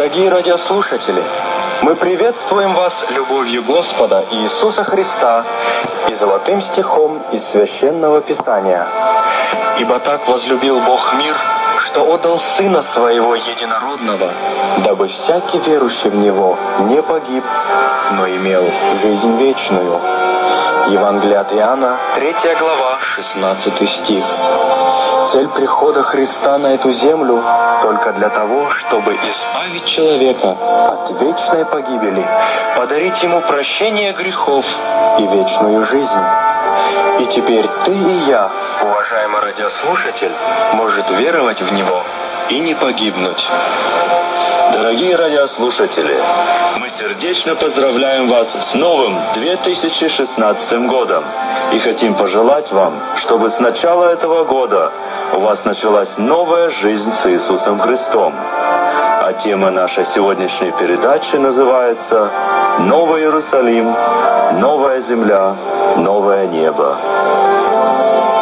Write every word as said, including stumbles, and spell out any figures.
Дорогие радиослушатели, мы приветствуем вас любовью Господа Иисуса Христа и золотым стихом из Священного Писания. «Ибо так возлюбил Бог мир, что отдал Сына Своего Единородного, дабы всякий верующий в Него не погиб, но имел жизнь вечную». Евангелие от Иоанна, третья глава, шестнадцатый стих. Цель прихода Христа на эту землю только для того, чтобы избавить человека от вечной погибели, подарить ему прощение грехов и вечную жизнь. И теперь ты и я, уважаемый радиослушатель, может веровать в Него и не погибнуть. Дорогие радиослушатели, мы сердечно поздравляем вас с новым две тысячи шестнадцатым годом и хотим пожелать вам, чтобы с начала этого года у вас началась новая жизнь с Иисусом Христом. А тема нашей сегодняшней передачи называется «Новый Иерусалим, новая земля, новое небо».